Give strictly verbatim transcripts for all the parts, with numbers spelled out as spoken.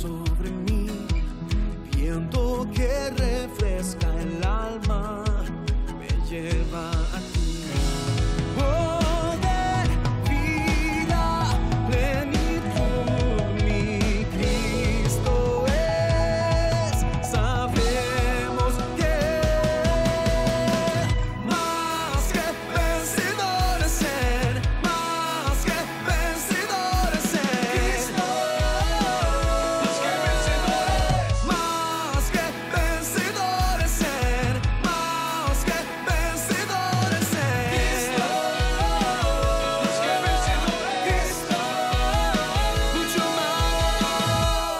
sobre mí, viento que refresca el alma, me lleva a ti. Poder, vida, plenitud, mi Cristo es. Sabemos que más que vencedores en, más que vencedores en Cristo. Más que vencedores, más que vencedores en, más que vencedores en Cristo. Más que vencedores, Cristo, mucho más.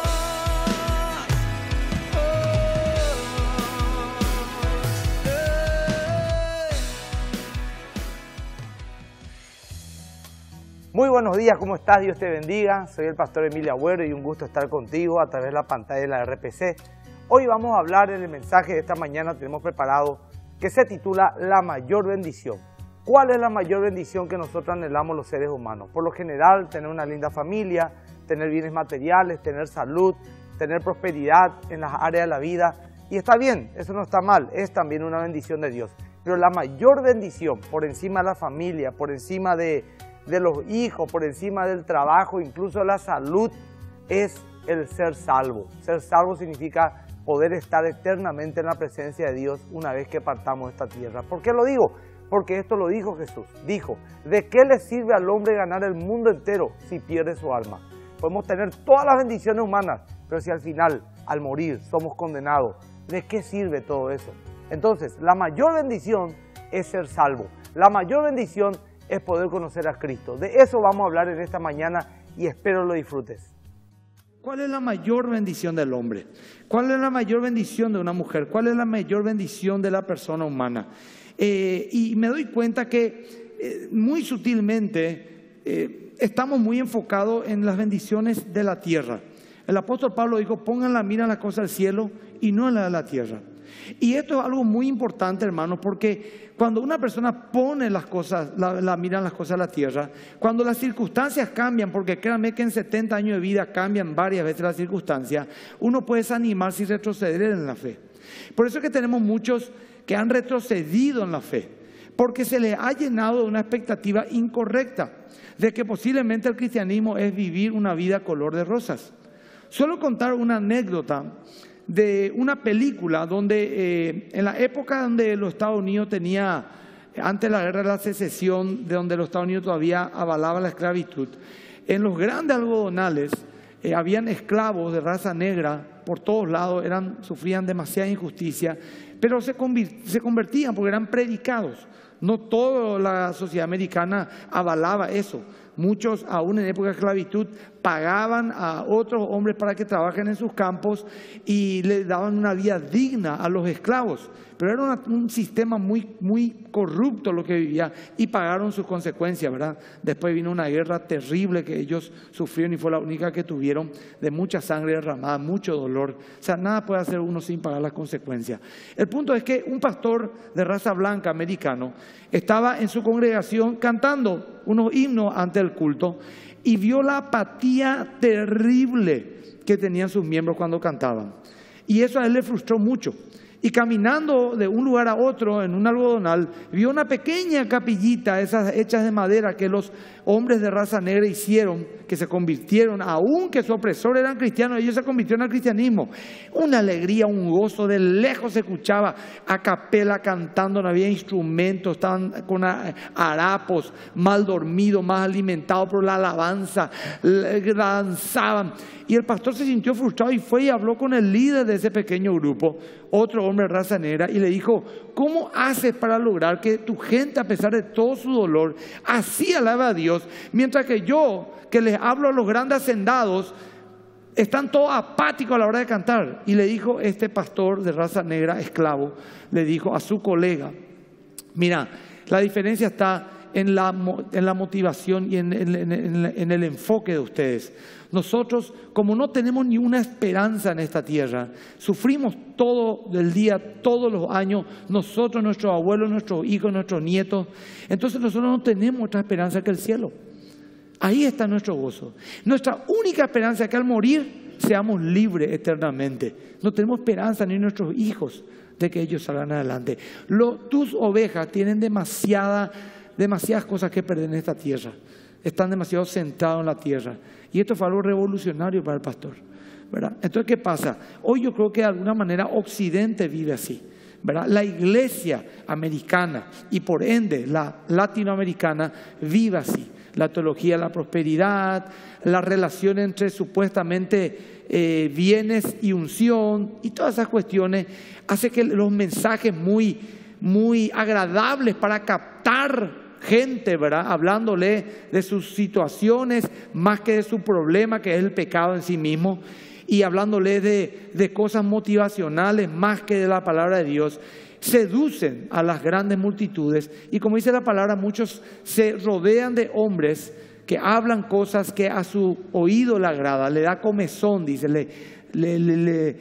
Muy buenos días, ¿cómo estás? Dios te bendiga. Soy el pastor Emilio Agüero y un gusto estar contigo a través de la pantalla de la R P C. Hoy vamos a hablar en el mensaje de esta mañana, tenemos preparado, que se titula La mayor bendición. ¿Cuál es la mayor bendición que nosotros anhelamos los seres humanos? Por lo general, tener una linda familia, tener bienes materiales, tener salud, tener prosperidad en las áreas de la vida. Y está bien, eso no está mal, es también una bendición de Dios. Pero la mayor bendición, por encima de la familia, por encima de, de los hijos, por encima del trabajo, incluso la salud, es el ser salvo. Ser salvo significa poder estar eternamente en la presencia de Dios una vez que partamos de esta tierra. ¿Por qué lo digo? Porque esto lo dijo Jesús. Dijo, ¿de qué le sirve al hombre ganar el mundo entero si pierde su alma? Podemos tener todas las bendiciones humanas, pero si al final, al morir, somos condenados, ¿de qué sirve todo eso? Entonces, la mayor bendición es ser salvo. La mayor bendición es poder conocer a Cristo. De eso vamos a hablar en esta mañana y espero lo disfrutes. ¿Cuál es la mayor bendición del hombre? ¿Cuál es la mayor bendición de una mujer? ¿Cuál es la mayor bendición de la persona humana? Eh, y me doy cuenta que eh, muy sutilmente eh, estamos muy enfocados en las bendiciones de la tierra. El apóstol Pablo dijo, pongan la mira en las cosas del cielo y no en la de la tierra. Y esto es algo muy importante, hermanos, porque cuando una persona pone las cosas, la, la mira en las cosas de la tierra, cuando las circunstancias cambian, porque créanme que en setenta años de vida cambian varias veces las circunstancias, uno puede desanimarse y retroceder en la fe. Por eso es que tenemos muchos que han retrocedido en la fe, porque se les ha llenado de una expectativa incorrecta de que posiblemente el cristianismo es vivir una vida color de rosas. Suelo contar una anécdota de una película donde eh, en la época donde los Estados Unidos tenía, antes de la guerra de la secesión, de donde los Estados Unidos todavía avalaban la esclavitud, en los grandes algodonales eh, habían esclavos de raza negra por todos lados, eran, sufrían demasiada injusticia, pero se, se convertían porque eran predicados. No toda la sociedad americana avalaba eso. Muchos, aún en época de esclavitud, pagaban a otros hombres para que trabajen en sus campos y les daban una vida digna a los esclavos. Pero era una, un sistema muy, muy corrupto lo que vivía y pagaron sus consecuencias, ¿verdad? Después vino una guerra terrible que ellos sufrieron y fue la única que tuvieron, de mucha sangre derramada, mucho dolor. O sea, nada puede hacer uno sin pagar las consecuencias. El punto es que un pastor de raza blanca americano estaba en su congregación cantando unos himnos ante el culto y vio la apatía terrible que tenían sus miembros cuando cantaban. Y eso a él le frustró mucho. Y caminando de un lugar a otro en un algodonal, vio una pequeña capillita, esas hechas de madera que los hombres de raza negra hicieron, que se convirtieron, aunque su opresor eran cristianos, ellos se convirtieron al cristianismo. Una alegría, un gozo, de lejos se escuchaba a capela cantando, no había instrumentos, estaban con harapos, mal dormidos, mal alimentados por la alabanza, danzaban. Y el pastor se sintió frustrado y fue y habló con el líder de ese pequeño grupo, otro hombre de raza negra, y le dijo, ¿cómo haces para lograr que tu gente, a pesar de todo su dolor, así alaba a Dios, mientras que yo, que les hablo a los grandes hacendados, están todos apáticos a la hora de cantar? Y le dijo este pastor de raza negra, esclavo, le dijo a su colega, mira, la diferencia está en la, en la motivación y en, en, en, en el enfoque de ustedes. Nosotros, como no tenemos ni una esperanza en esta tierra, sufrimos todo el día, todos los años, nosotros, nuestros abuelos, nuestros hijos, nuestros nietos. Entonces nosotros no tenemos otra esperanza que el cielo. Ahí está nuestro gozo. Nuestra única esperanza es que al morir seamos libres eternamente. No tenemos esperanza ni nuestros hijos de que ellos salgan adelante. Lo, tus ovejas tienen demasiada, demasiadas cosas que perder en esta tierra. Están demasiado centrados en la tierra. Y esto fue algo revolucionario para el pastor, ¿verdad? Entonces, ¿qué pasa? Hoy yo creo que de alguna manera Occidente vive así, ¿verdad? La iglesia americana y por ende la latinoamericana vive así. La teología de la prosperidad, la relación entre supuestamente eh, bienes y unción y todas esas cuestiones hace que los mensajes muy, muy agradables para captar gente, ¿verdad? Hablándole de sus situaciones más que de su problema, que es el pecado en sí mismo, y hablándole de, de cosas motivacionales más que de la palabra de Dios, seducen a las grandes multitudes. Y como dice la palabra, muchos se rodean de hombres que hablan cosas que a su oído le agrada, le da comezón, dice, le, le, le, le,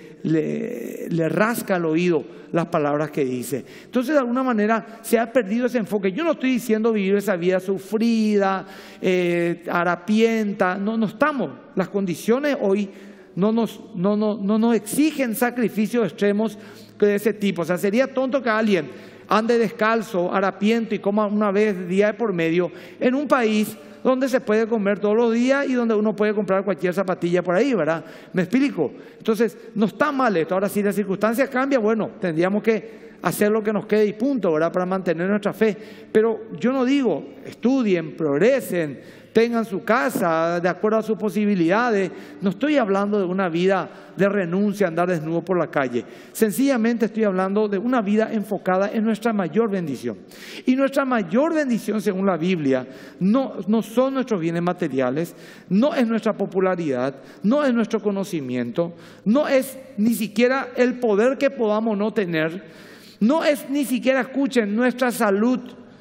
le, le rasca el oído las palabras que dice. Entonces, de alguna manera se ha perdido ese enfoque. Yo no estoy diciendo vivir esa vida sufrida, eh, harapienta, no, no estamos. Las condiciones hoy no nos, no, no, no nos exigen sacrificios extremos de ese tipo. O sea, sería tonto que alguien ande descalzo, harapiento y coma una vez día de por medio en un país donde se puede comer todos los días y donde uno puede comprar cualquier zapatilla por ahí, ¿verdad? ¿Me explico? Entonces, no está mal esto. Ahora, si la circunstancia cambia, bueno, tendríamos que hacer lo que nos quede y punto, ¿verdad? Para mantener nuestra fe. Pero yo no digo, estudien, progresen, tengan su casa de acuerdo a sus posibilidades. No estoy hablando de una vida de renuncia, andar desnudo por la calle. Sencillamente estoy hablando de una vida enfocada en nuestra mayor bendición. Y nuestra mayor bendición, según la Biblia, no, no son nuestros bienes materiales, no es nuestra popularidad, no es nuestro conocimiento, no es ni siquiera el poder que podamos no tener, no es ni siquiera, escuchen, nuestra salud.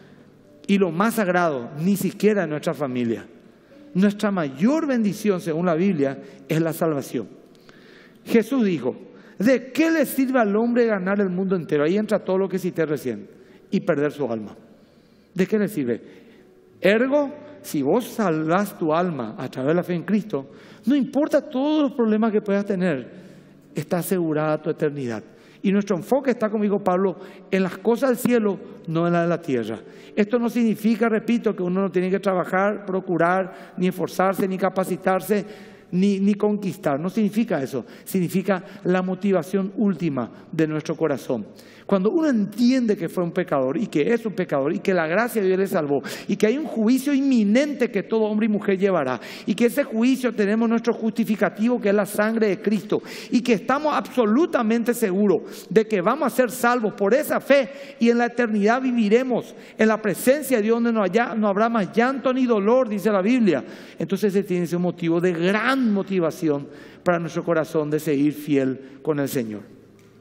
Y lo más sagrado, ni siquiera nuestra familia. Nuestra mayor bendición, según la Biblia, es la salvación. Jesús dijo, ¿de qué le sirve al hombre ganar el mundo entero? Ahí entra todo lo que cité recién. Y perder su alma. ¿De qué le sirve? Ergo, si vos salvás tu alma a través de la fe en Cristo, no importa todos los problemas que puedas tener, está asegurada tu eternidad. Y nuestro enfoque está, como dijo Pablo, en las cosas del cielo, no en las de la tierra. Esto no significa, repito, que uno no tiene que trabajar, procurar, ni esforzarse, ni capacitarse, ni, ni conquistar. No significa eso. Significa la motivación última de nuestro corazón. Cuando uno entiende que fue un pecador y que es un pecador y que la gracia de Dios le salvó y que hay un juicio inminente que todo hombre y mujer llevará y que ese juicio tenemos nuestro justificativo que es la sangre de Cristo y que estamos absolutamente seguros de que vamos a ser salvos por esa fe y en la eternidad viviremos en la presencia de Dios donde no, haya, no habrá más llanto ni dolor, dice la Biblia. Entonces ese tiene ese motivo de gran motivación para nuestro corazón de seguir fiel con el Señor.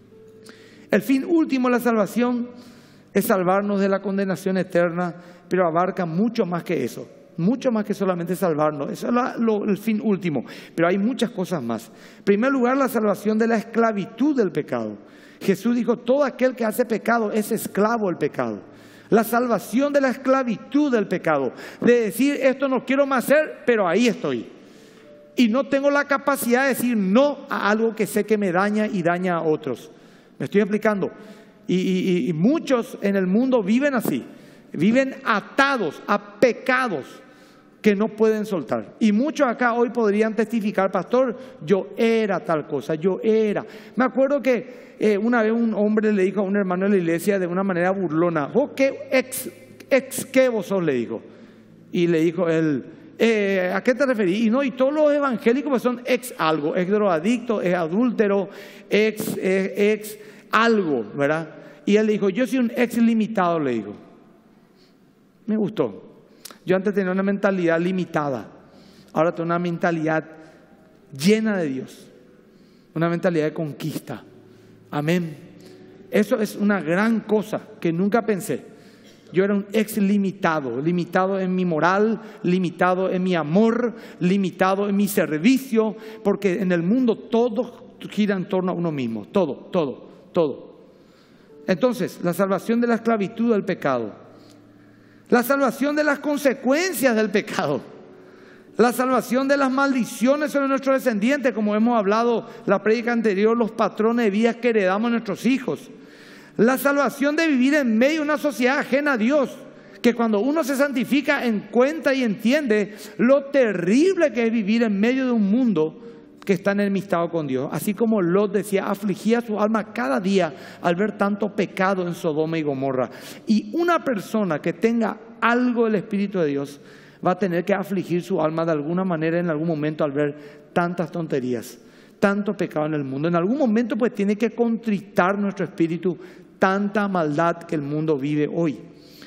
El fin último de la salvación es salvarnos de la condenación eterna, pero abarca mucho más que eso, mucho más que solamente salvarnos. Eso es la, lo, el fin último, pero hay muchas cosas más. En primer lugar, la salvación de la esclavitud del pecado. Jesús dijo, todo aquel que hace pecado es esclavo del pecado. La salvación de la esclavitud del pecado, de decir, esto no quiero más hacer, pero ahí estoy. Y no tengo la capacidad de decir no a algo que sé que me daña y daña a otros. Me estoy explicando. Y, y, y muchos en el mundo viven así. Viven atados a pecados que no pueden soltar. Y muchos acá hoy podrían testificar, pastor, yo era tal cosa, yo era. Me acuerdo que eh, una vez un hombre le dijo a un hermano de la iglesia de una manera burlona, ¿vos qué ex, ex qué vos sos? Le dijo. Y le dijo él, eh, ¿a qué te referís? Y no, y todos los evangélicos pues son ex algo, ex drogadicto, ex adúltero, ex, ex, ex algo, ¿verdad? Y él le dijo, yo soy un ex limitado, le dijo. Me gustó. Yo antes tenía una mentalidad limitada, ahora tengo una mentalidad llena de Dios, una mentalidad de conquista. Amén. Eso es una gran cosa que nunca pensé. Yo era un ex limitado, limitado en mi moral, limitado en mi amor, limitado en mi servicio, porque en el mundo todo gira en torno a uno mismo, todo, todo, todo. Entonces, la salvación de la esclavitud del pecado. La salvación de las consecuencias del pecado. La salvación de las maldiciones sobre nuestros descendientes, como hemos hablado la prédica anterior, los patrones de vida que heredamos a nuestros hijos. La salvación de vivir en medio de una sociedad ajena a Dios, que cuando uno se santifica encuentra y entiende lo terrible que es vivir en medio de un mundo que está enemistado con Dios. Así como Lot decía, afligía su alma cada día al ver tanto pecado en Sodoma y Gomorra. Y una persona que tenga algo del Espíritu de Dios va a tener que afligir su alma de alguna manera en algún momento al ver tantas tonterías, tanto pecado en el mundo. En algún momento pues tiene que contritar nuestro espíritu tanta maldad que el mundo vive hoy.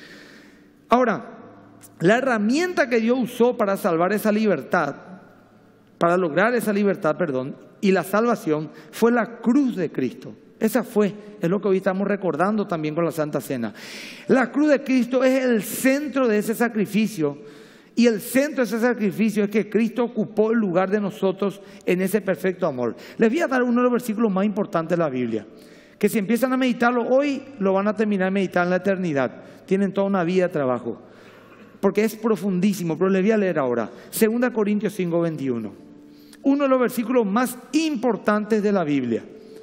Ahora, la herramienta que Dios usó para salvar esa libertad, para lograr esa libertad, perdón, y la salvación fue la cruz de Cristo. Esa fue, es lo que hoy estamos recordando también con la Santa Cena. La cruz de Cristo es el centro de ese sacrificio. Y el centro de ese sacrificio es que Cristo ocupó el lugar de nosotros en ese perfecto amor. Les voy a dar uno de los versículos más importantes de la Biblia, que si empiezan a meditarlo hoy, lo van a terminar de meditar en la eternidad. Tienen toda una vida de trabajo, porque es profundísimo, pero les voy a leer ahora. Segunda Corintios cinco, veintiuno. Uno de los versículos más importantes de la Biblia.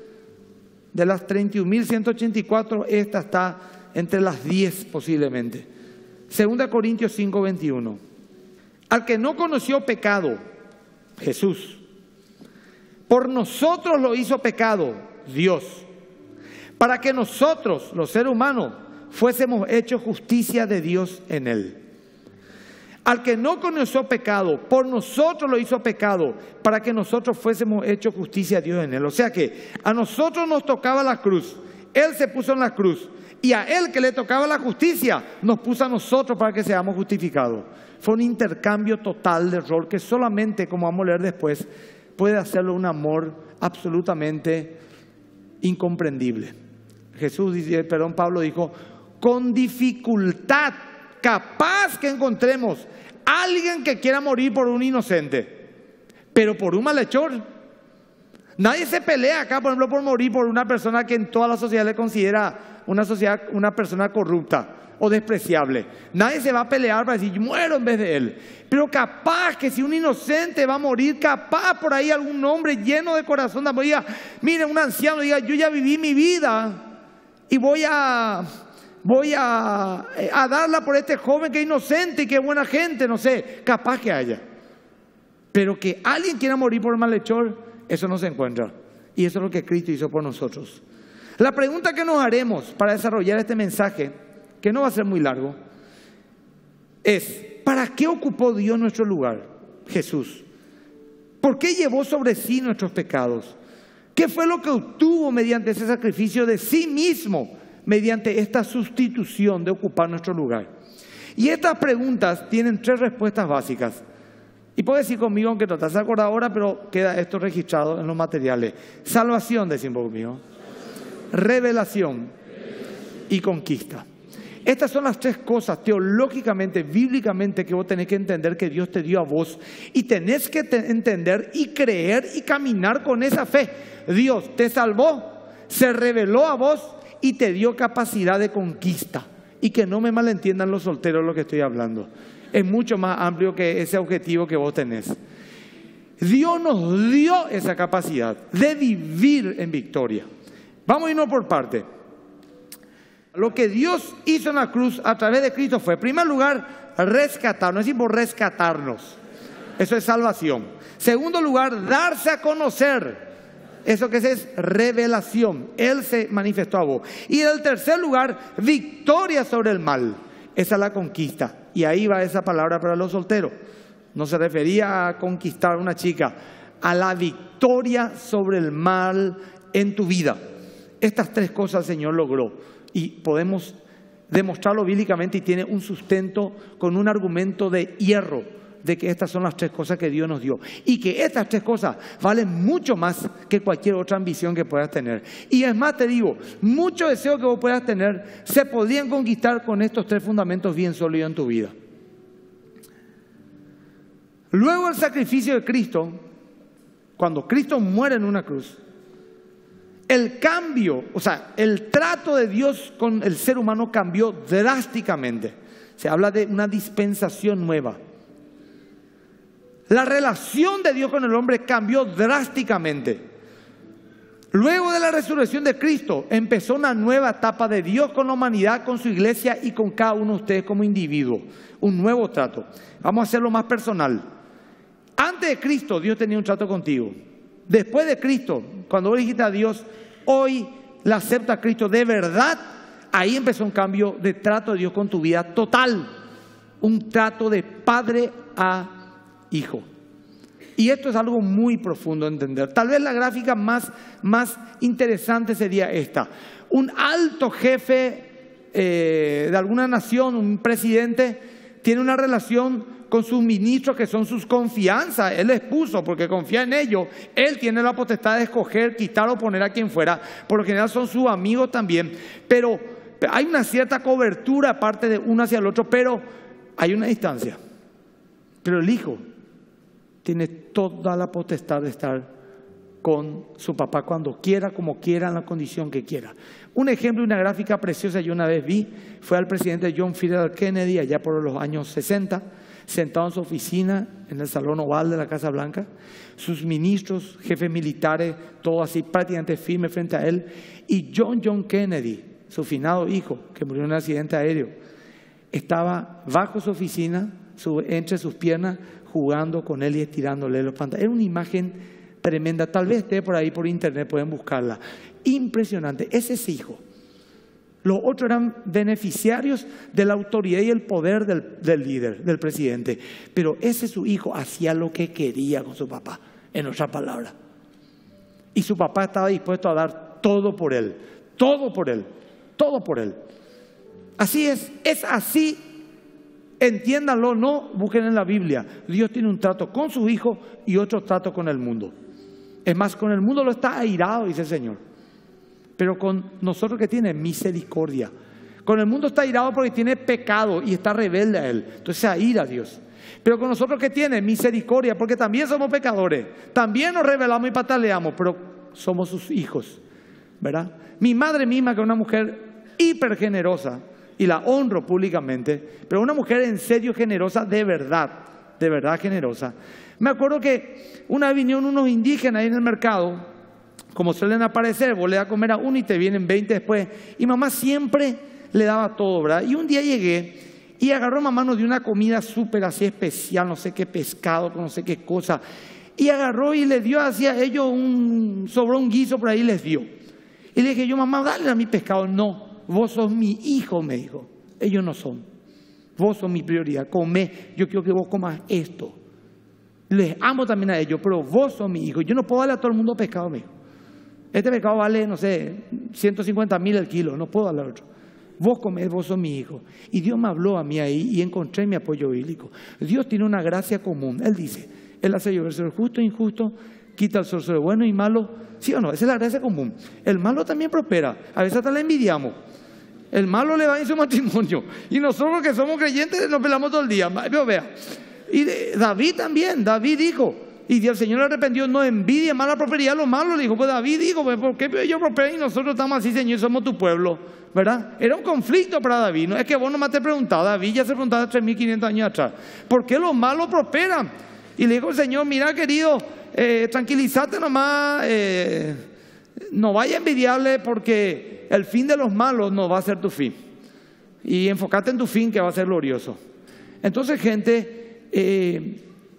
De las treinta y un mil ciento ochenta y cuatro, esta está entre las diez posiblemente. Segunda Corintios cinco, veintiuno. Al que no conoció pecado, Jesús, por nosotros lo hizo pecado, Dios, para que nosotros, los seres humanos, fuésemos hechos justicia de Dios en él. Al que no conoció pecado, por nosotros lo hizo pecado, para que nosotros fuésemos hechos justicia de Dios en él. O sea que a nosotros nos tocaba la cruz, Él se puso en la cruz, y a Él que le tocaba la justicia, nos puso a nosotros para que seamos justificados. Fue un intercambio total de rol que solamente, como vamos a leer después, puede hacerlo un amor absolutamente incomprendible. Jesús, dice, perdón, Pablo dijo, con dificultad, capaz que encontremos alguien que quiera morir por un inocente, pero por un malhechor. Nadie se pelea acá, por ejemplo, por morir por una persona que en toda la sociedad le considera una, sociedad, una persona corrupta o despreciable. Nadie se va a pelear para decir, muero en vez de él. Pero capaz que si un inocente va a morir, capaz por ahí algún hombre lleno de corazón diga, mire, un anciano diga, yo ya viví mi vida y voy a, voy a, a darla por este joven que es inocente y que es buena gente, no sé, capaz que haya. Pero que alguien quiera morir por el malhechor, eso no se encuentra. Y eso es lo que Cristo hizo por nosotros. La pregunta que nos haremos para desarrollar este mensaje, que no va a ser muy largo, es, ¿para qué ocupó Dios nuestro lugar? Jesús. ¿Por qué llevó sobre sí nuestros pecados? ¿Qué fue lo que obtuvo mediante ese sacrificio de sí mismo, mediante esta sustitución de ocupar nuestro lugar? Y estas preguntas tienen tres respuestas básicas. Y puedes decir conmigo, aunque no te has acordado ahora, pero queda esto registrado en los materiales. Salvación, decimos conmigo. Revelación y conquista. Estas son las tres cosas teológicamente, bíblicamente, que vos tenés que entender que Dios te dio a vos. Y tenés que te entender y creer y caminar con esa fe. Dios te salvó, se reveló a vos y te dio capacidad de conquista. Y que no me malentiendan los solteros lo que estoy hablando. Es mucho más amplio que ese objetivo que vos tenés. Dios nos dio esa capacidad de vivir en victoria. Vamos a irnos por parte. Lo que Dios hizo en la cruz a través de Cristo fue, en primer lugar, rescatarnos. Es decir, por rescatarnos. Eso es salvación. Segundo lugar, darse a conocer. Eso que es revelación. Él se manifestó a vos. Y en el tercer lugar, victoria sobre el mal. Esa es la conquista. Y ahí va esa palabra para los solteros. No se refería a conquistar a una chica, a la victoria sobre el mal en tu vida. Estas tres cosas el Señor logró. Y podemos demostrarlo bíblicamente y tiene un sustento con un argumento de hierro de que estas son las tres cosas que Dios nos dio. Y que estas tres cosas valen mucho más que cualquier otra ambición que puedas tener. Y es más, te digo, muchos deseos que vos puedas tener se podrían conquistar con estos tres fundamentos bien sólidos en tu vida. Luego el sacrificio de Cristo, cuando Cristo muere en una cruz, el cambio, o sea, el trato de Dios con el ser humano cambió drásticamente. Se habla de una dispensación nueva. La relación de Dios con el hombre cambió drásticamente. Luego de la resurrección de Cristo, empezó una nueva etapa de Dios con la humanidad, con su iglesia y con cada uno de ustedes como individuo. Un nuevo trato. Vamos a hacerlo más personal. Antes de Cristo, Dios tenía un trato contigo. Después de Cristo, cuando vos dijiste a Dios, hoy le acepta a Cristo de verdad, ahí empezó un cambio de trato de Dios con tu vida total. Un trato de padre a hijo. Y esto es algo muy profundo de entender. Tal vez la gráfica más, más interesante sería esta. Un alto jefe eh, de alguna nación, un presidente, tiene una relación con sus ministros que son sus confianzas. Él les puso porque confía en ellos. Él tiene la potestad de escoger, quitar o poner a quien fuera. Por lo general son sus amigos también. Pero hay una cierta cobertura aparte de uno hacia el otro, pero hay una distancia. Pero el hijo tiene toda la potestad de estar con su papá cuando quiera, como quiera, en la condición que quiera. Un ejemplo y una gráfica preciosa yo una vez vi fue al presidente John F. Kennedy allá por los años sesenta, sentado en su oficina en el Salón Oval de la Casa Blanca, sus ministros, jefes militares, todo así prácticamente firme frente a él, y John John Kennedy, su finado hijo, que murió en un accidente aéreo, estaba bajo su oficina, su, entre sus piernas, jugando con él y estirándole los pantalones. Era una imagen tremenda, tal vez esté por ahí por internet, pueden buscarla. Impresionante, ese es hijo. Los otros eran beneficiarios de la autoridad y el poder del, del líder, del presidente. Pero ese su hijo hacía lo que quería con su papá, en otra palabra. Y su papá estaba dispuesto a dar todo por él, todo por él, todo por él. Así es, es así. Entiéndanlo, no busquen en la Biblia. Dios tiene un trato con su hijo y otro trato con el mundo. Es más, con el mundo lo está airado, dice el Señor. Pero con nosotros que tiene misericordia. Con el mundo está airado porque tiene pecado y está rebelde a él. Entonces se aira a Dios. Pero con nosotros que tiene misericordia, porque también somos pecadores. También nos rebelamos y pataleamos, pero somos sus hijos, ¿verdad? Mi madre misma, que es una mujer hiper generosa, y la honro públicamente, pero una mujer en serio generosa, de verdad, de verdad generosa. Me acuerdo que una vez vinieron unos indígenas ahí en el mercado, como suelen aparecer, vos le das a comer a uno y te vienen veinte después, y mamá siempre le daba todo, ¿verdad? Y un día llegué y agarró mamá, nos dio una comida súper así especial, no sé qué pescado, no sé qué cosa, y agarró y le dio hacia ellos un, sobró un guiso por ahí y les dio. Y le dije yo, mamá, dale a mi pescado. No. Vos sos mi hijo, me dijo. Ellos no son. Vos sos mi prioridad. Comé. Yo quiero que vos comas esto. Les amo también a ellos, pero vos sos mi hijo. Yo no puedo darle a todo el mundo pescado, me dijo. Este pescado vale, no sé, ciento cincuenta mil el kilo. No puedo darle a otro. Vos comés, vos sos mi hijo. Y Dios me habló a mí ahí y encontré mi apoyo bíblico. Dios tiene una gracia común. Él dice, Él hace llover sobre el justo e injusto, quita el sol sobre bueno y malo. ¿Sí o no? Esa es la gracia común. El malo también prospera. A veces hasta le envidiamos. El malo le va en su matrimonio. Y nosotros que somos creyentes nos pelamos todo el día. Pero vea. Y David también. David dijo. Y el Señor le arrepentió. No envidie mala prosperidad a los malos. Le dijo, pues David dijo, pues ¿por qué ellos prosperan y nosotros estamos así, Señor? Somos tu pueblo. ¿Verdad? Era un conflicto para David. No es que vos nomás te preguntás. David ya se preguntaba tres mil quinientos años atrás. ¿Por qué los malos prosperan? Y le dijo el Señor, mira querido, eh, tranquilízate nomás. Eh, no vaya a envidiarle porque el fin de los malos no va a ser tu fin. Y enfócate en tu fin que va a ser glorioso. Entonces, gente, eh,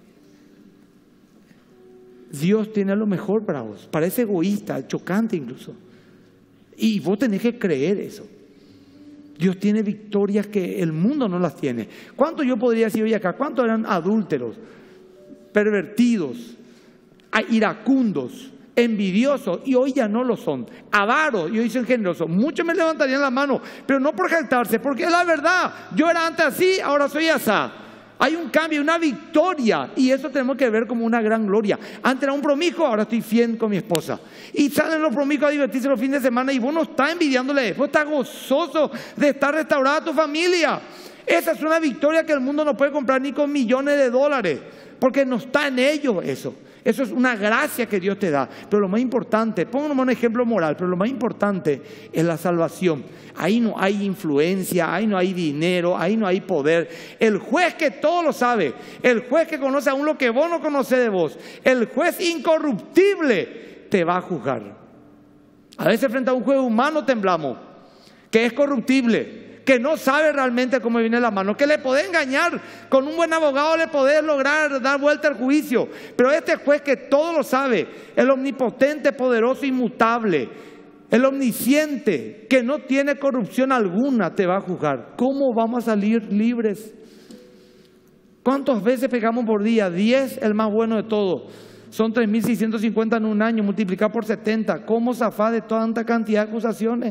Dios tiene lo mejor para vos. Parece egoísta, chocante incluso. Y vos tenés que creer eso. Dios tiene victorias que el mundo no las tiene. ¿Cuántos yo podría decir hoy acá? ¿Cuántos eran adúlteros, pervertidos, iracundos, envidiosos, y hoy ya no lo son, avaros y hoy son generosos? Muchos me levantarían la mano, pero no por jactarse, porque es la verdad. Yo era antes así, ahora soy asá. Hay un cambio, una victoria, y eso tenemos que ver como una gran gloria. Antes era un promiscuo, ahora estoy fiel con mi esposa. Y salen los promiscuos a divertirse los fines de semana y vos no estás envidiándole, vos estás gozoso de estar restaurada tu familia. Esa es una victoria que el mundo no puede comprar ni con millones de dólares, porque no está en ellos eso. Eso es una gracia que Dios te da. Pero lo más importante, pongo un ejemplo moral, pero lo más importante es la salvación. Ahí no hay influencia, ahí no hay dinero, ahí no hay poder. El juez que todo lo sabe, el juez que conoce aún lo que vos no conocés de vos, el juez incorruptible te va a juzgar. A veces frente a un juez humano temblamos, que es corruptible, que no sabe realmente cómo viene la mano, que le podés engañar, con un buen abogado le podés lograr dar vuelta al juicio. Pero este juez que todo lo sabe, el omnipotente, poderoso, inmutable, el omnisciente, que no tiene corrupción alguna, te va a juzgar. ¿Cómo vamos a salir libres? ¿Cuántas veces pecamos por día? diez, el más bueno de todos. Son tres mil seiscientos cincuenta en un año, multiplicado por setenta. ¿Cómo zafar de tanta cantidad de acusaciones?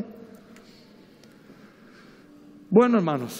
Bueno, hermanos,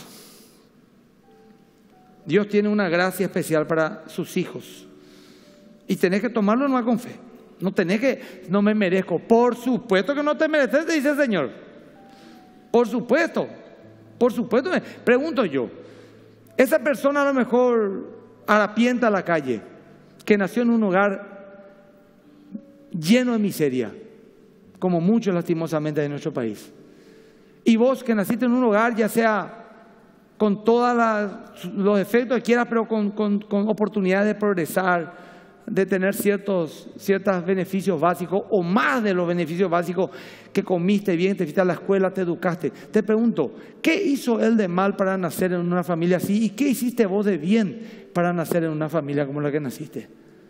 Dios tiene una gracia especial para sus hijos y tenés que tomarlo no con fe. No tenés que, no me merezco. Por supuesto que no te mereces, te dice el Señor. Por supuesto, por supuesto. Pregunto yo, esa persona a lo mejor harapienta a la calle, que nació en un hogar lleno de miseria, como muchos lastimosamente de nuestro país. Y vos que naciste en un hogar, ya sea con todos los efectos que quieras, pero con, con, con oportunidades de progresar, de tener ciertos, ciertos beneficios básicos o más de los beneficios básicos, que comiste bien, te fuiste a la escuela, te educaste. Te pregunto, ¿qué hizo él de mal para nacer en una familia así? ¿Y qué hiciste vos de bien para nacer en una familia como la que naciste?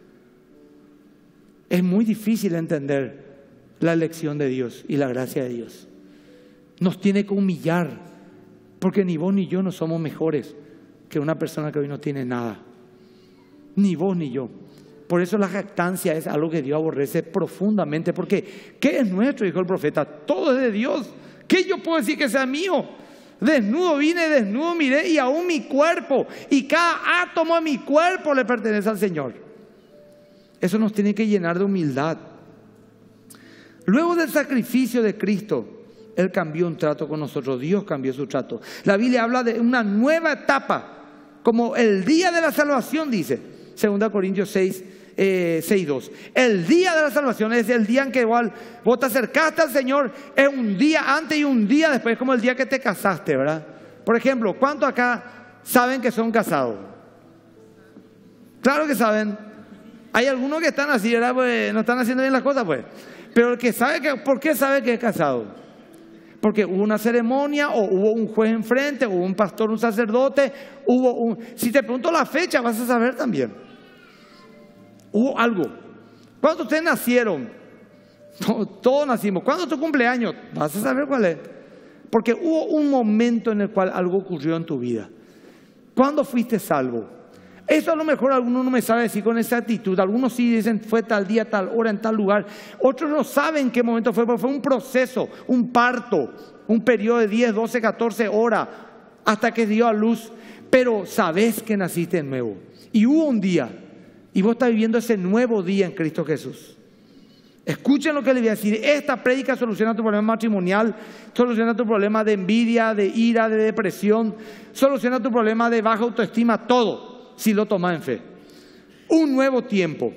Es muy difícil entender la elección de Dios y la gracia de Dios. Nos tiene que humillar, porque ni vos ni yo no somos mejores que una persona que hoy no tiene nada. Ni vos ni yo. Por eso la jactancia es algo que Dios aborrece profundamente, porque ¿qué es nuestro? Dijo el profeta, todo es de Dios. ¿Qué yo puedo decir que sea mío? Desnudo vine, desnudo miré, y aún mi cuerpo y cada átomo de mi cuerpo le pertenece al Señor. Eso nos tiene que llenar de humildad. Luego del sacrificio de Cristo, Él cambió un trato con nosotros, Dios cambió su trato. La Biblia habla de una nueva etapa, como el día de la salvación, dice, segunda Corintios seis, eh, seis dos. El día de la salvación es el día en que igual vos te acercaste al Señor, es un día antes y un día después, es como el día que te casaste, ¿verdad? Por ejemplo, ¿cuántos acá saben que son casados? Claro que saben. Hay algunos que están así, ¿verdad? Pues no están haciendo bien las cosas, pues. Pero el que sabe que, ¿por qué sabe que es casado? Porque hubo una ceremonia, o hubo un juez enfrente, hubo un pastor, un sacerdote, hubo un... Si te pregunto la fecha, vas a saber también. Hubo algo. ¿Cuándo ustedes nacieron? Todos nacimos. ¿Cuándo es tu cumpleaños? Vas a saber cuál es. Porque hubo un momento en el cual algo ocurrió en tu vida. ¿Cuándo fuiste salvo? Eso a lo mejor algunos no me sabe decir con exactitud. Algunos sí dicen fue tal día, tal hora, en tal lugar. Otros no saben qué momento fue, porque fue un proceso, un parto, un periodo de diez, doce, catorce horas hasta que dio a luz. Pero sabes que naciste de nuevo. Y hubo un día, y vos estás viviendo ese nuevo día en Cristo Jesús. Escuchen lo que les voy a decir. Esta prédica soluciona tu problema matrimonial, soluciona tu problema de envidia, de ira, de depresión, soluciona tu problema de baja autoestima, todo. Si lo tomas en fe. Un nuevo tiempo.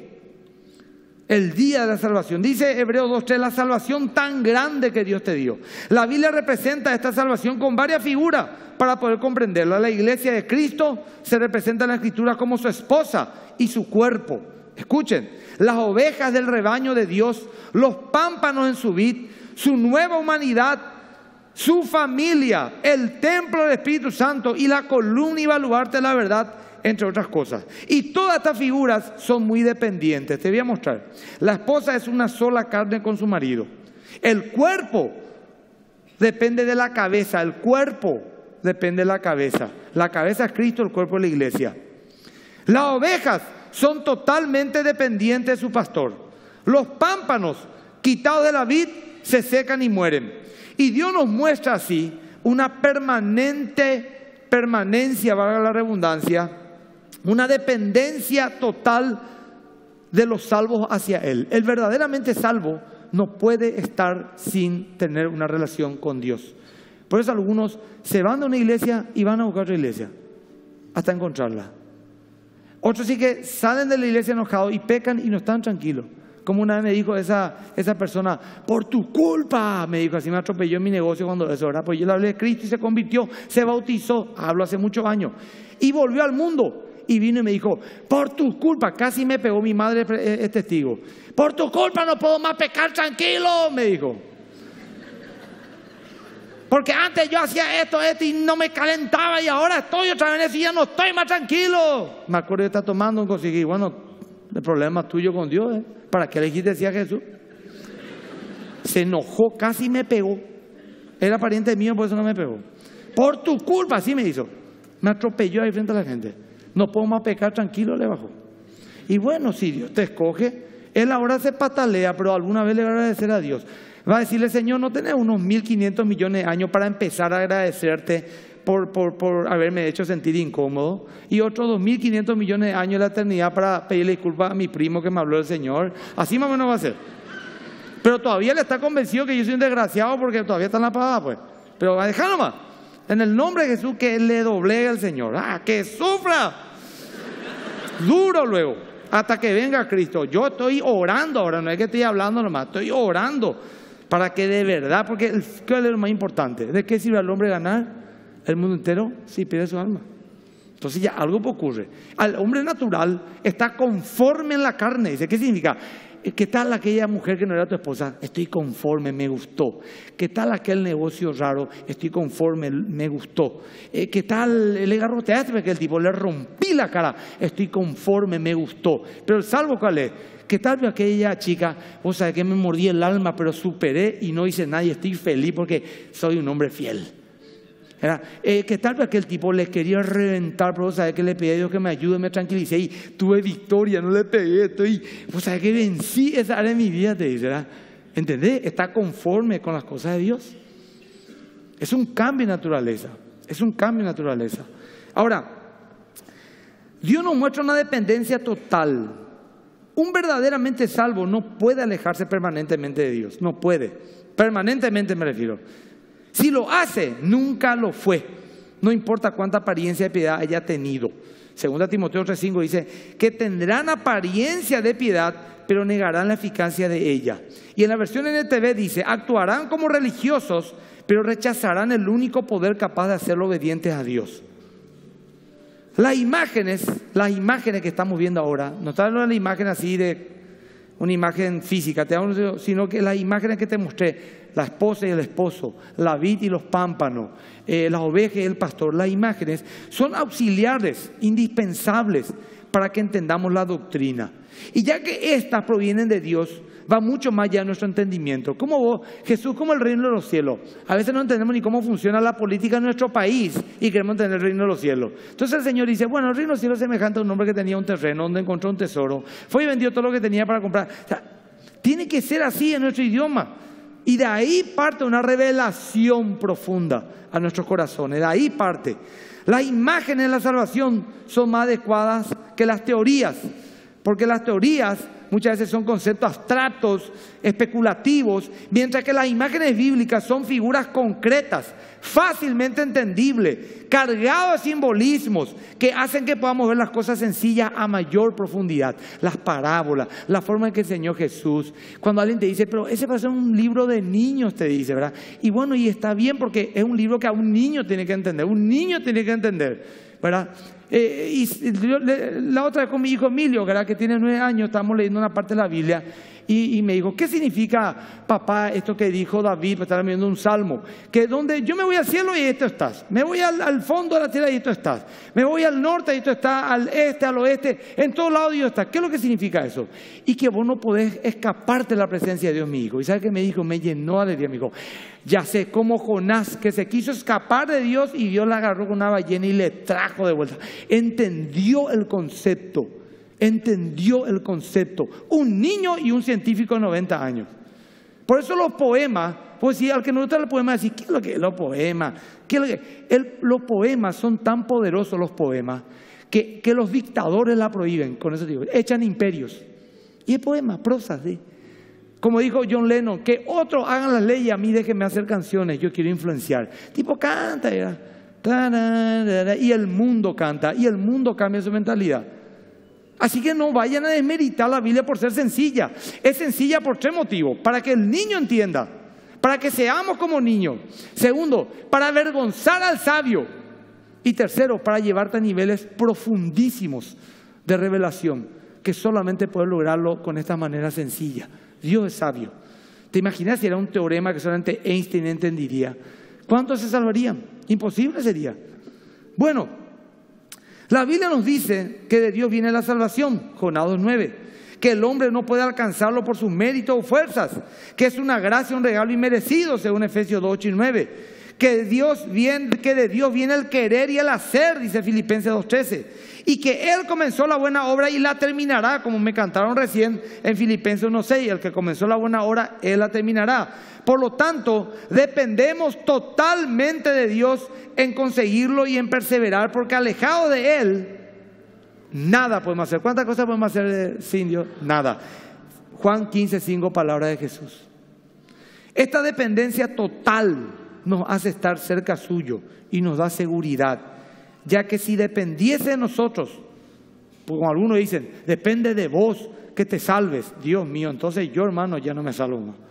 El día de la salvación. Dice Hebreos dos tres, la salvación tan grande que Dios te dio. La Biblia representa esta salvación con varias figuras para poder comprenderla. La iglesia de Cristo se representa en la Escritura como su esposa y su cuerpo. Escuchen, las ovejas del rebaño de Dios, los pámpanos en su vid, su nueva humanidad, su familia, el templo del Espíritu Santo y la columna y baluarte de la verdad, entre otras cosas. Y todas estas figuras son muy dependientes. Te voy a mostrar. La esposa es una sola carne con su marido. El cuerpo depende de la cabeza. El cuerpo depende de la cabeza. La cabeza es Cristo, el cuerpo es la iglesia. Las ovejas son totalmente dependientes de su pastor. Los pámpanos quitados de la vid se secan y mueren. Y Dios nos muestra así una permanente permanencia, valga la redundancia, una dependencia total de los salvos hacia Él. El verdaderamente salvo no puede estar sin tener una relación con Dios. Por eso algunos se van de una iglesia y van a buscar otra iglesia hasta encontrarla. Otros sí que salen de la iglesia enojados y pecan y no están tranquilos. Como una vez me dijo esa, esa persona, por tu culpa, me dijo, así me atropelló en mi negocio cuando eso, ¿verdad? Pues yo le hablé de Cristo y se convirtió, se bautizó, hablo hace muchos años, y volvió al mundo. Y vino y me dijo, por tu culpa, casi me pegó, mi madre es testigo, por tu culpa no puedo más pecar tranquilo, me dijo. Porque antes yo hacía esto, esto y no me calentaba y ahora estoy otra vez y ya no estoy más tranquilo. Me acuerdo de estar tomando un conseguí. Bueno, el problema es tuyo con Dios, ¿eh? ¿Para qué elegiste decía Jesús? Se enojó, casi me pegó. Era pariente mío, por eso no me pegó. Por tu culpa, así me hizo. Me atropelló ahí frente a la gente. No puedo más pecar tranquilo, le bajó. Y bueno, si Dios te escoge, Él ahora se patalea, pero alguna vez le va a agradecer a Dios. Va a decirle, Señor, no tenés unos mil quinientos millones de años para empezar a agradecerte por, por, por haberme hecho sentir incómodo. Y otros dos mil quinientos millones de años de la eternidad para pedirle disculpas a mi primo que me habló del Señor. Así más o menos va a ser. Pero todavía le está convencido que yo soy un desgraciado porque todavía está en la pagada, pues. Pero va a dejar nomás. En el nombre de Jesús que Él le doblegue al Señor. ¡Ah, que sufra! Duro luego, hasta que venga Cristo. Yo estoy orando ahora, no es que estoy hablando nomás, estoy orando. Para que de verdad, porque ¿qué es lo más importante? ¿De qué sirve al hombre ganar el mundo entero si pierde su alma? Entonces ya algo ocurre. Al hombre natural está conforme en la carne. Dice, ¿qué significa? ¿Qué tal aquella mujer que no era tu esposa? Estoy conforme, me gustó. ¿Qué tal aquel negocio raro? Estoy conforme, me gustó. ¿Qué tal le garroteaste? Porque el tipo le rompí la cara. Estoy conforme, me gustó. Pero el salvo, ¿cuál es? ¿Qué tal aquella chica? Vos sabés que me mordí el alma, pero superé y no hice nada y estoy feliz porque soy un hombre fiel. Eh, ¿Qué tal aquel tipo? Le quería reventar, pero vos sabés que le pedí a Dios que me ayude, me tranquilicé y tuve victoria, no le pegué. Estoy, vos sabés que vencí esa área de mi vida, te dice, ¿verdad? ¿Entendés? Está conforme con las cosas de Dios. Es un cambio de naturaleza. Es un cambio de naturaleza. Ahora, Dios nos muestra una dependencia total. Un verdaderamente salvo no puede alejarse permanentemente de Dios. No puede. Permanentemente me refiero. Si lo hace, nunca lo fue. No importa cuánta apariencia de piedad haya tenido. Segunda Timoteo tres cinco dice que tendrán apariencia de piedad, pero negarán la eficacia de ella. Y en la versión N T V dice, actuarán como religiosos, pero rechazarán el único poder capaz de hacerlo obedientes a Dios. Las imágenes, las imágenes que estamos viendo ahora, no están hablando de la imagen así de una imagen física, sino que las imágenes que te mostré, la esposa y el esposo, la vid y los pámpanos, eh, las ovejas y el pastor, las imágenes son auxiliares, indispensables para que entendamos la doctrina. Y ya que estas provienen de Dios, va mucho más allá de nuestro entendimiento. Como vos, Jesús, como el reino de los cielos. A veces no entendemos ni cómo funciona la política en nuestro país y queremos entender el reino de los cielos. Entonces el Señor dice, bueno, el reino de los cielos es semejante a un hombre que tenía un terreno donde encontró un tesoro. Fue y vendió todo lo que tenía para comprar. O sea, tiene que ser así en nuestro idioma. Y de ahí parte una revelación profunda a nuestros corazones. De ahí parte. Las imágenes de la salvación son más adecuadas que las teorías. Porque las teorías muchas veces son conceptos abstractos, especulativos, mientras que las imágenes bíblicas son figuras concretas, fácilmente entendibles, cargadas de simbolismos que hacen que podamos ver las cosas sencillas a mayor profundidad. Las parábolas, la forma en que enseñó Jesús. Cuando alguien te dice, pero ese va a ser un libro de niños, te dice, ¿verdad? Y bueno, y está bien porque es un libro que a un niño tiene que entender, un niño tiene que entender, ¿verdad? Eh, y la otra vez con mi hijo Emilio, ¿verdad? Que tiene nueve años, estamos leyendo una parte de la Biblia y, y me dijo, ¿qué significa, papá, esto que dijo David? Me estaba viendo un salmo, que donde yo me voy al cielo y esto estás, me voy al, al fondo de la tierra y esto estás, me voy al norte y esto está, al este, al oeste, en todos lados y esto está. ¿Qué es lo que significa eso? Y que vos no podés escaparte de la presencia de Dios, mi hijo. ¿Y sabes qué me dijo? Me llenó de alegría, me dijo, ya sé, como Jonás, que se quiso escapar de Dios y Dios la agarró con una ballena y le trajo de vuelta. Entendió el concepto, entendió el concepto. Un niño y un científico de noventa años. Por eso los poemas, pues si al que no gusta el poema decir, ¿qué es lo que es los poemas? ¿Qué es lo que? El, los poemas son tan poderosos, los poemas, que, que los dictadores la prohíben. Con eso digo, echan imperios. Y es poema, prosa, ¿sí? Como dijo John Lennon, que otros hagan las leyes, a mí déjenme hacer canciones, yo quiero influenciar. Tipo, canta, ¿verdad? Y el mundo canta, y el mundo cambia su mentalidad. Así que no vayan a desmeritar la Biblia por ser sencilla. Es sencilla por tres motivos. Para que el niño entienda, para que seamos como niños. Segundo, para avergonzar al sabio. Y tercero, para llevarte a niveles profundísimos de revelación, que solamente puedes lograrlo con esta manera sencilla. Dios es sabio. ¿Te imaginas si era un teorema que solamente Einstein entendería? ¿Cuántos se salvarían? Imposible sería. Bueno, la Biblia nos dice que de Dios viene la salvación, Jonás dos nueve, que el hombre no puede alcanzarlo por sus méritos o fuerzas, que es una gracia, un regalo inmerecido, según Efesios dos ocho y nueve, que, Dios viene, que de Dios viene el querer y el hacer, dice Filipenses dos trece, y que Él comenzó la buena obra y la terminará, como me cantaron recién en Filipenses uno seis, el que comenzó la buena obra, Él la terminará. Por lo tanto, dependemos totalmente de Dios en conseguirlo y en perseverar, porque alejado de Él, nada podemos hacer. ¿Cuántas cosas podemos hacer sin Dios? Nada. Juan quince cinco, palabras de Jesús. Esta dependencia total nos hace estar cerca suyo y nos da seguridad, ya que si dependiese de nosotros, como algunos dicen, depende de vos que te salves. Dios mío, entonces yo, hermano, ya no me salvo más.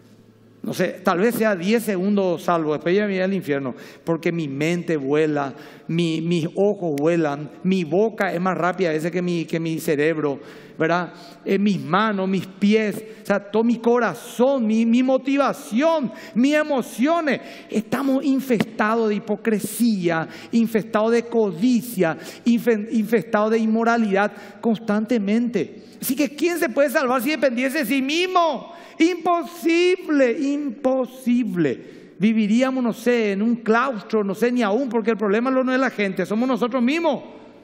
No sé, tal vez sea diez segundos salvo, después ya me iré al infierno, porque mi mente vuela, mi, mis ojos vuelan, mi boca es más rápida a veces que mi, que mi cerebro, ¿verdad? Eh, mis manos, mis pies, o sea, todo mi corazón, mi, mi motivación, mis emociones. Estamos infestados de hipocresía, infestados de codicia, infestados de inmoralidad constantemente. Así que ¿quién se puede salvar si dependiese de sí mismo? Imposible, imposible. Viviríamos, no sé, en un claustro, no sé ni aún, porque el problema no es la gente, somos nosotros mismos.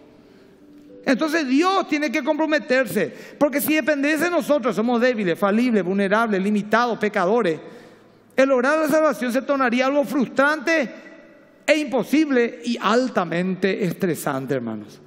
Entonces Dios tiene que comprometerse, porque si dependiese de nosotros, somos débiles, falibles, vulnerables, limitados, pecadores. El lograr la salvación se tornaría algo frustrante e imposible y altamente estresante, hermanos.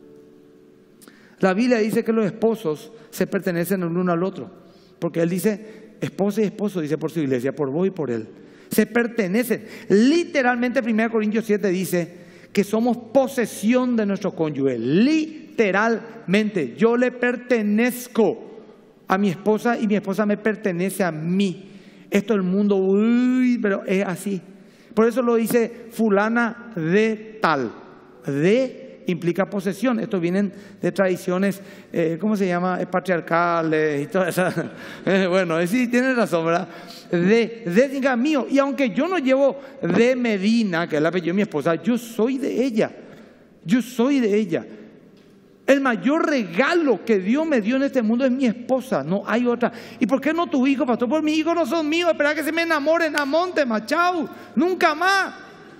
La Biblia dice que los esposos se pertenecen el uno al otro, porque Él dice, esposa y esposo, dice por su iglesia, por vos y por Él. Se pertenecen. Literalmente, primera Corintios siete dice que somos posesión de nuestro cónyuge. Literalmente, yo le pertenezco a mi esposa y mi esposa me pertenece a mí. Esto el mundo, uy, pero es así. Por eso lo dice fulana de tal. De implica posesión. Estos vienen de tradiciones, eh, ¿cómo se llama? Patriarcales y todas esas. Eh, bueno, sí, tienes razón, ¿verdad? De, de diga mío. Y aunque yo no llevo de Medina, que es el apellido de mi esposa, yo soy de ella. Yo soy de ella. El mayor regalo que Dios me dio en este mundo es mi esposa, no hay otra. ¿Y por qué no tu hijo, pastor? Por mis hijos no son míos, espera que se me enamoren, amonte, machao, nunca más.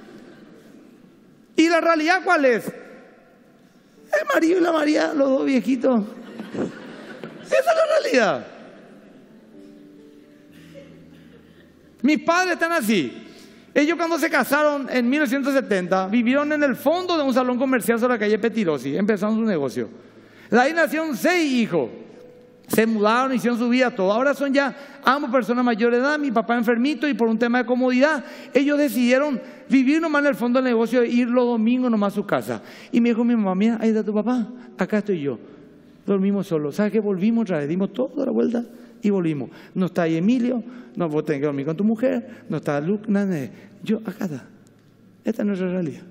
¿Y la realidad cuál es? El marido y la María, los dos viejitos. Esa es la realidad. Mis padres están así. Ellos cuando se casaron en mil novecientos setenta, vivieron en el fondo de un salón comercial sobre la calle Petirosi. Empezaron su negocio. De ahí nacieron seis hijos. Se mudaron, hicieron su vida, todo. Ahora son ya ambos personas mayores de edad, mi papá enfermito, y por un tema de comodidad, ellos decidieron vivir nomás en el fondo del negocio e ir los domingos nomás a su casa. Y me dijo mi mamá, mira, ahí está tu papá, acá estoy yo. Dormimos solos. ¿Sabes qué? Volvimos otra vez, dimos toda la vuelta y volvimos. No está ahí Emilio, no, vos tenés que dormir con tu mujer, no está Luke, nada. Yo, acá está. Esta es nuestra realidad.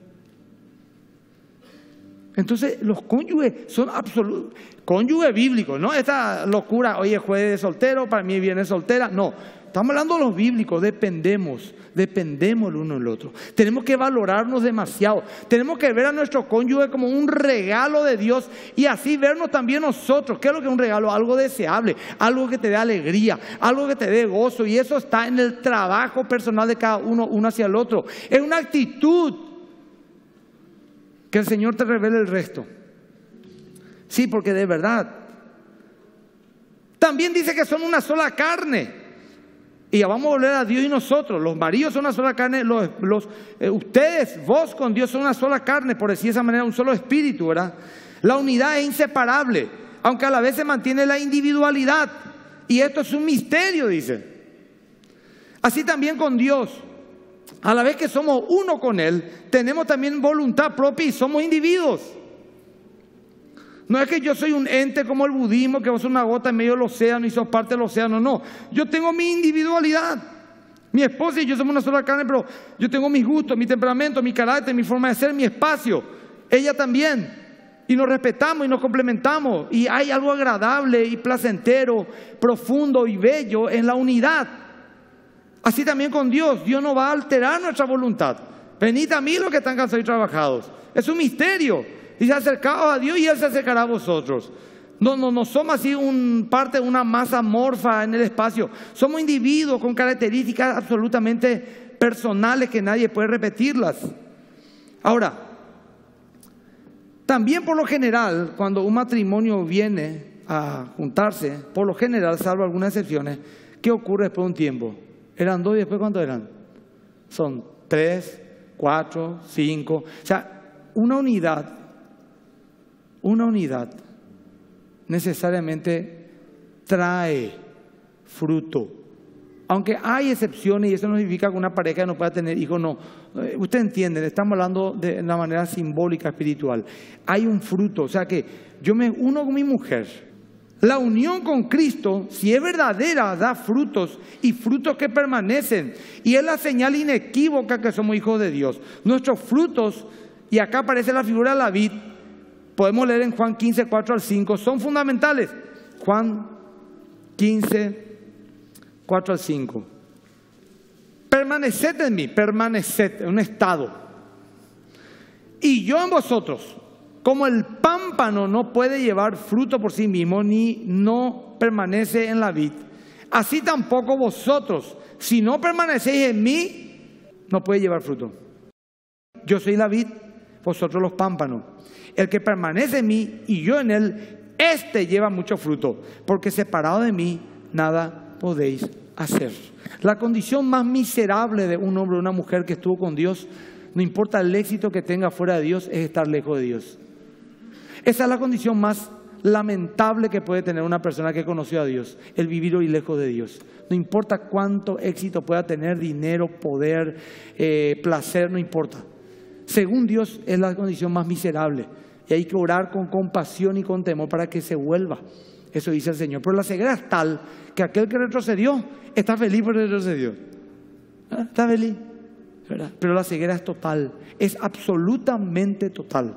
Entonces los cónyuges son absolutos, cónyuges bíblicos, no esta locura, oye, jueves de soltero, para mí viene soltera, no, estamos hablando de los bíblicos, dependemos, dependemos el uno del otro, tenemos que valorarnos demasiado, tenemos que ver a nuestro cónyuge como un regalo de Dios y así vernos también nosotros. ¿Qué es lo que es un regalo? Algo deseable, algo que te dé alegría, algo que te dé gozo, y eso está en el trabajo personal de cada uno, uno hacia el otro, es una actitud. Que el Señor te revele el resto. Sí, porque de verdad. También dice que son una sola carne. Y ya vamos a volver a Dios y nosotros. Los maridos son una sola carne. Los, los, eh, ustedes, vos con Dios son una sola carne. Por decir de esa manera, un solo espíritu, ¿verdad? La unidad es inseparable. Aunque a la vez se mantiene la individualidad. Y esto es un misterio, dice. Así también con Dios. A la vez que somos uno con Él, tenemos también voluntad propia y somos individuos. No es que yo soy un ente como el budismo, que vos sos una gota en medio del océano y sos parte del océano. No, yo tengo mi individualidad. Mi esposa y yo somos una sola carne, pero yo tengo mis gustos, mi temperamento, mi carácter, mi forma de ser, mi espacio. Ella también. Y nos respetamos y nos complementamos. Y hay algo agradable y placentero, profundo y bello en la unidad. Así también con Dios. Dios no va a alterar nuestra voluntad. Venid a mí los que están cansados y trabajados. Es un misterio. Y se acercaos a Dios y Él se acercará a vosotros. No, no, no somos así un, parte de una masa amorfa en el espacio. Somos individuos con características absolutamente personales que nadie puede repetirlas. Ahora, también por lo general, cuando un matrimonio viene a juntarse, por lo general, salvo algunas excepciones, ¿qué ocurre después de un tiempo? ¿Eran dos y después cuántos eran? Son tres, cuatro, cinco. O sea, una unidad, una unidad necesariamente trae fruto. Aunque hay excepciones y eso no significa que una pareja no pueda tener hijos, no. Usted entiende, estamos hablando de una manera simbólica, espiritual. Hay un fruto, o sea que yo me uno con mi mujer. La unión con Cristo, si es verdadera, da frutos y frutos que permanecen. Y es la señal inequívoca que somos hijos de Dios. Nuestros frutos, y acá aparece la figura de la vid, podemos leer en Juan quince, cuatro al cinco, son fundamentales. Juan quince, cuatro al cinco. Permaneced en mí, permaneced en un estado. Y yo en vosotros, como el pámpano no puede llevar fruto por sí mismo, ni no permanece en la vid, así tampoco vosotros, si no permanecéis en mí, no puede llevar fruto. Yo soy la vid, vosotros los pámpanos. El que permanece en mí y yo en él, éste lleva mucho fruto, porque separado de mí, nada podéis hacer. La condición más miserable de un hombre o una mujer que estuvo con Dios, no importa el éxito que tenga fuera de Dios, es estar lejos de Dios. Esa es la condición más lamentable que puede tener una persona que conoció a Dios, el vivir hoy lejos de Dios. No importa cuánto éxito pueda tener, dinero, poder, eh, placer, no importa. Según Dios es la condición más miserable. Y hay que orar con compasión y con temor para que se vuelva. Eso dice el Señor. Pero la ceguera es tal que aquel que retrocedió está feliz por retrocedió. ¿Ah? Está feliz, ¿verdad? Pero la ceguera es total, es absolutamente total.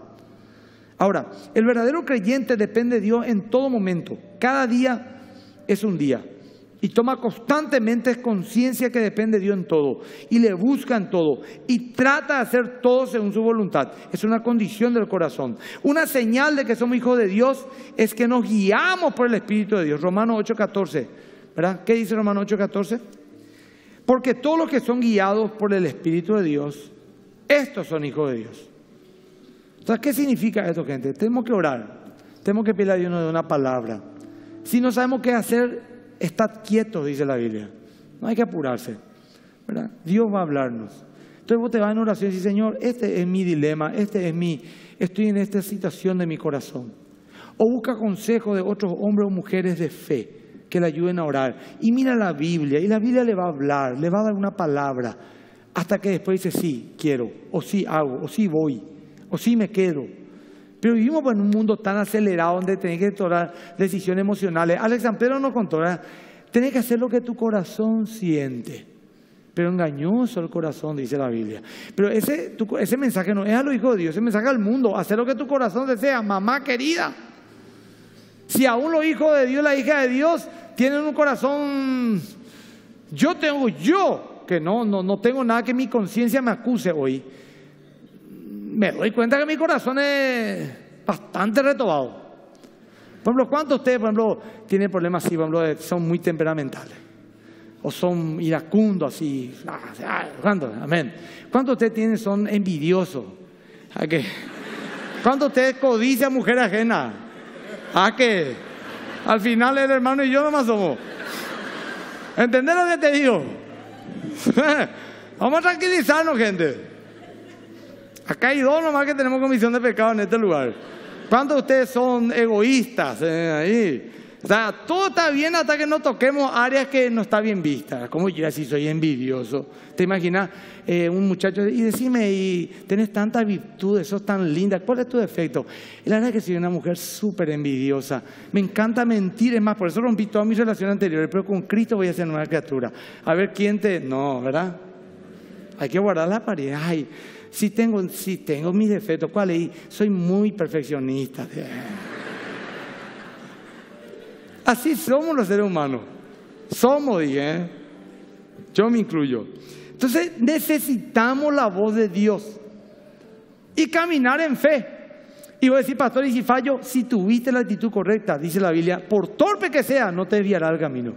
Ahora, el verdadero creyente depende de Dios en todo momento. Cada día es un día. Y toma constantemente conciencia que depende de Dios en todo. Y le busca en todo. Y trata de hacer todo según su voluntad. Es una condición del corazón. Una señal de que somos hijos de Dios es que nos guiamos por el Espíritu de Dios. Romanos ocho, catorce. ¿Verdad? ¿Qué dice Romanos ocho, catorce? Porque todos los que son guiados por el Espíritu de Dios, estos son hijos de Dios. Entonces, ¿qué significa esto, gente? Tenemos que orar. Tenemos que pedirle a Dios una palabra. Si no sabemos qué hacer, estad quietos, dice la Biblia. No hay que apurarse, ¿verdad? Dios va a hablarnos. Entonces vos te vas en oración y dices, Señor, este es mi dilema, este es mi, estoy en esta situación de mi corazón. O busca consejo de otros hombres o mujeres de fe que le ayuden a orar. Y mira la Biblia, y la Biblia le va a hablar, le va a dar una palabra, hasta que después dice, sí, quiero, o sí hago, o sí voy, o sí me quedo. Pero vivimos en un mundo tan acelerado donde tenés que tomar decisiones emocionales. Alex San Pedro nos contó, ¿verdad? Tenés que hacer lo que tu corazón siente. Pero engañoso el corazón, dice la Biblia. Pero ese, tu, ese mensaje no es a los hijos de Dios, ese mensaje al mundo. Hacer lo que tu corazón desea, mamá querida. Si aún los hijos de Dios, la hija de Dios, tienen un corazón... Yo tengo, yo, que no, no, no tengo nada que mi conciencia me acuse hoy. Me doy cuenta que mi corazón es bastante retobado. Por ejemplo, ¿cuántos de ustedes, por ejemplo, tienen problemas así, por ejemplo, son muy temperamentales? O son iracundos así. ¿Cuántos? Amén. ¿Cuántos de ustedes tienen, son envidiosos? ¿A qué? ¿Cuántos de ustedes codician mujer ajena? ¿A qué? Al final el hermano y yo nomás somos. ¿Entendés lo que te digo? Vamos a tranquilizarnos, gente. Acá hay dos nomás que tenemos comisión de pecado en este lugar. ¿Cuántos de ustedes son egoístas? Eh, ahí, O sea, todo está bien hasta que no toquemos áreas que no está bien vistas. Como yo así soy envidioso. ¿Te imaginas eh, un muchacho? Y decime, y tenés tantas virtudes, sos tan linda, ¿cuál es tu defecto? Y la verdad es que soy una mujer súper envidiosa. Me encanta mentir, es más, por eso rompí todas mis relaciones anteriores, pero con Cristo voy a ser nueva criatura. A ver quién te... No, ¿verdad? Hay que guardar la apariencia. Ay, sí tengo, sí tengo mis defectos. ¿Cuál es? Soy muy perfeccionista. Así somos los seres humanos. Somos, dije, ¿eh? Yo me incluyo. Entonces necesitamos la voz de Dios y caminar en fe. Y voy a decir, pastor, y si fallo, si tuviste la actitud correcta, dice la Biblia, por torpe que sea, no te desviará el camino.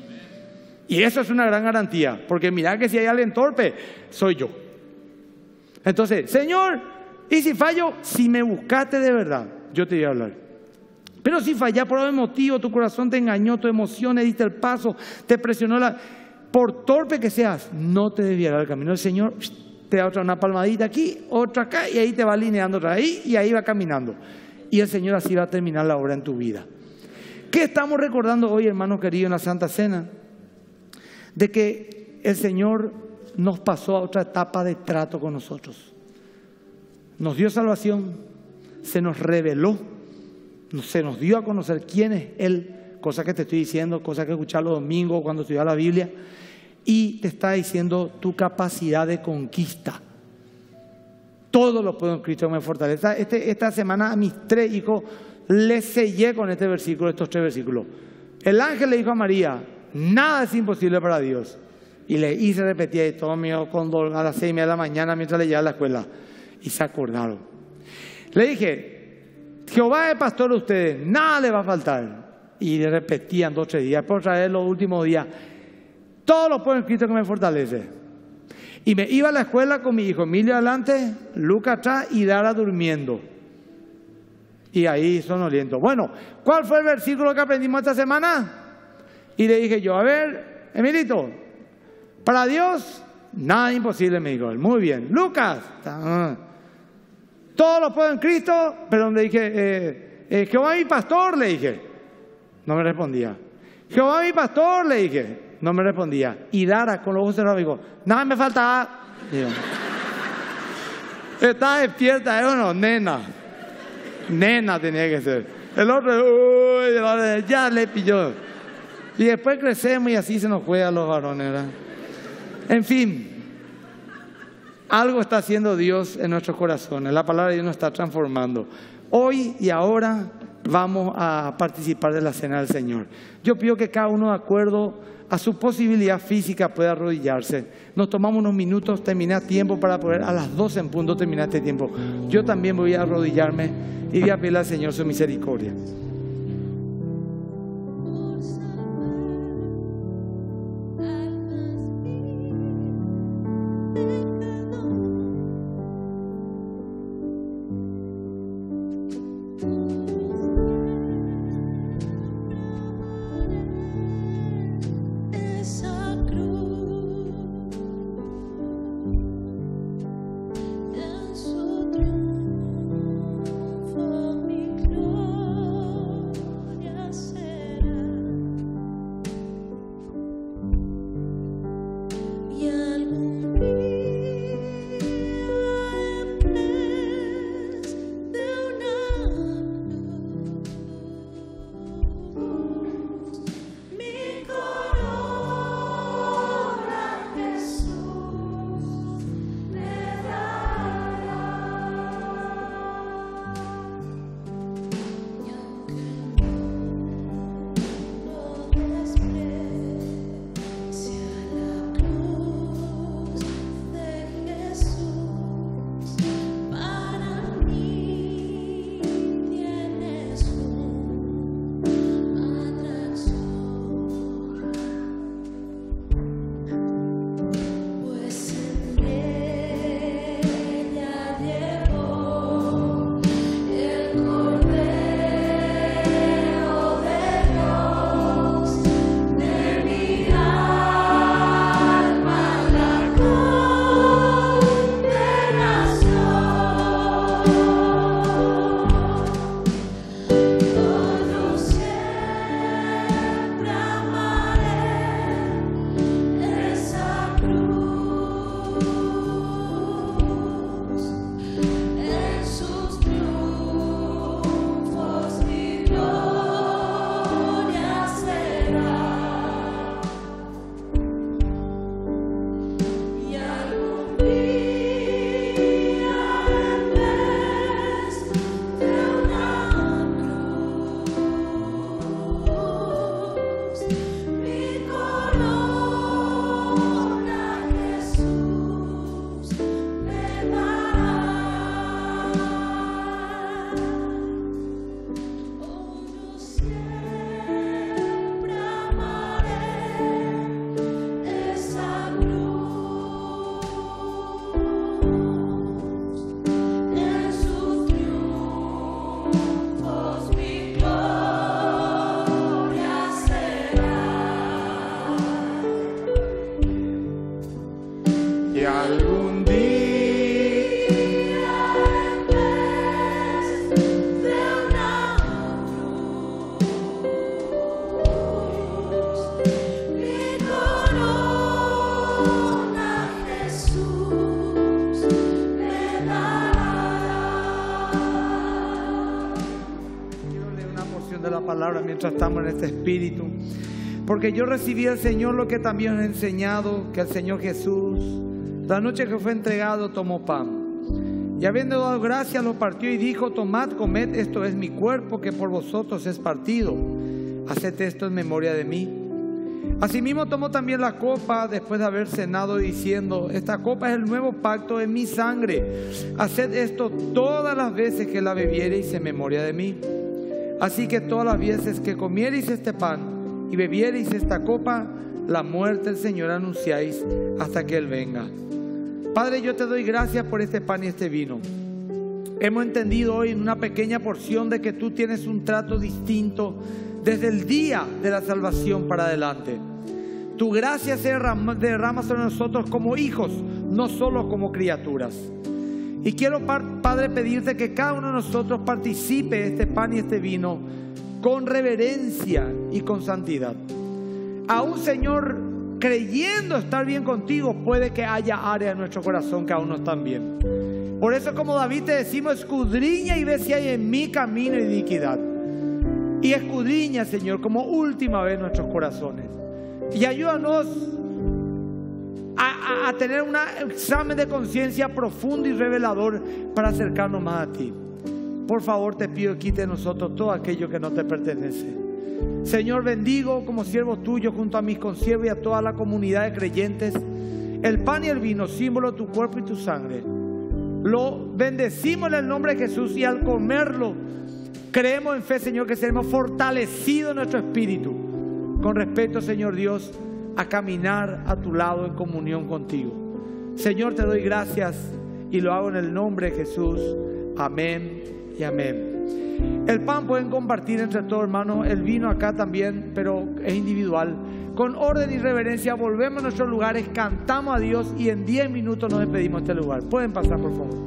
Y eso es una gran garantía, porque mirá que si hay alguien torpe, soy yo. Entonces, Señor, y si fallo, si me buscaste de verdad, yo te voy a hablar. Pero si fallas por algún motivo, tu corazón te engañó, tus emociones, diste el paso, te presionó la... Por torpe que seas, no te desviará el camino. El Señor te da otra una palmadita aquí, otra acá, y ahí te va alineando otra ahí, y ahí va caminando. Y el Señor así va a terminar la obra en tu vida. ¿Qué estamos recordando hoy, hermanos queridos, en la Santa Cena? De que el Señor nos pasó a otra etapa de trato con nosotros. Nos dio salvación, se nos reveló, se nos dio a conocer quién es Él, cosa que te estoy diciendo, cosa que escuchar los domingos cuando estudias la Biblia, y te está diciendo tu capacidad de conquista. Todo lo puedo en Cristo que me fortalece. Este, esta semana a mis tres hijos les sellé con este versículo, estos tres versículos. El ángel le dijo a María, nada es imposible para Dios. Y le hice repetir y todo mío con a las seis y media de la mañana mientras le llevaba a la escuela. Y se acordaron. Le dije, Jehová es pastor de ustedes, nada le va a faltar. Y le repetían dos o tres días, por otra vez los últimos días. Todo lo puedo en Cristo que me fortalece. Y me iba a la escuela con mi hijo Emilio adelante, Lucas atrás y Dara durmiendo. Y ahí sonoliento. Bueno, ¿cuál fue el versículo que aprendimos esta semana? Y le dije yo, a ver, Emilito, para Dios, nada imposible, me dijo él. Muy bien. Lucas, uh, todo lo puedo en Cristo, pero donde dije, eh, eh, Jehová mi pastor, le dije. No me respondía. Jehová mi pastor, le dije. No me respondía. Y Dara, con los ojos cerrados, dijo, nada me falta. Digo, está despierta, ¿eh o no? Nena. Nena tenía que ser. El otro, uy, ya le pilló. Y después crecemos y así se nos juega a los varones, ¿verdad? En fin, algo está haciendo Dios en nuestros corazones. La palabra de Dios nos está transformando. Hoy y ahora vamos a participar de la cena del Señor. Yo pido que cada uno, de acuerdo a su posibilidad física, pueda arrodillarse. Nos tomamos unos minutos, terminar tiempo para poder a las doce en punto terminar este tiempo. Yo también voy a arrodillarme y voy a pedirle al Señor su misericordia. Y algún día Y algún día palabra mientras estamos en este espíritu, porque yo recibí del Señor lo que también os he enseñado, que el Señor Jesús, la noche que fue entregado, tomó pan y habiendo dado gracias lo partió y dijo: tomad, comed, esto es mi cuerpo que por vosotros es partido, haced esto en memoria de mí. Asimismo tomó también la copa después de haber cenado, diciendo: esta copa es el nuevo pacto en mi sangre, haced esto todas las veces que la bebiereis en memoria de mí. Así que todas las veces que comiereis este pan y bebiereis esta copa, la muerte del Señor anunciáis hasta que Él venga. Padre, yo te doy gracias por este pan y este vino. Hemos entendido hoy en una pequeña porción de que tú tienes un trato distinto desde el día de la salvación para adelante. Tu gracia se derrama sobre nosotros como hijos, no solo como criaturas. Y quiero, Padre, pedirte que cada uno de nosotros participe de este pan y este vino con reverencia y con santidad. Aún, Señor, creyendo estar bien contigo, puede que haya áreas en nuestro corazón que aún no están bien. Por eso, como David, te decimos: escudriña y ve si hay en mí camino de iniquidad. Y escudriña, Señor, como última vez nuestros corazones. Y ayúdanos A, a, a tener un examen de conciencia profundo y revelador para acercarnos más a ti. Por favor, te pido que quite de nosotros todo aquello que no te pertenece. Señor, bendigo como siervo tuyo junto a mis consiervos y a toda la comunidad de creyentes el pan y el vino, símbolo de tu cuerpo y tu sangre. Lo bendecimos en el nombre de Jesús, y al comerlo creemos en fe, Señor, que seremos fortalecidos en nuestro espíritu con respecto, Señor Dios, a caminar a tu lado en comunión contigo. Señor, te doy gracias y lo hago en el nombre de Jesús. Amén y amén. El pan pueden compartir entre todos, hermanos. El vino acá también, pero es individual. Con orden y reverencia volvemos a nuestros lugares, cantamos a Dios y en diez minutos nos despedimos de este lugar. Pueden pasar, por favor.